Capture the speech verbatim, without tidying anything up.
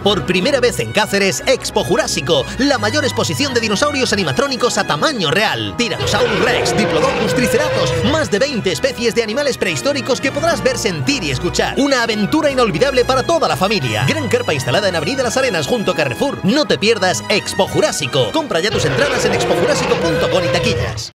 Por primera vez en Cáceres, Expo Jurásico, la mayor exposición de dinosaurios animatrónicos a tamaño real. Tyrannosaurus Rex, Diplodocus, Triceratops, más de veinte especies de animales prehistóricos que podrás ver, sentir y escuchar. Una aventura inolvidable para toda la familia. Gran carpa instalada en Avenida Las Arenas junto a Carrefour. No te pierdas Expo Jurásico. Compra ya tus entradas en expo jurásico punto com y taquillas.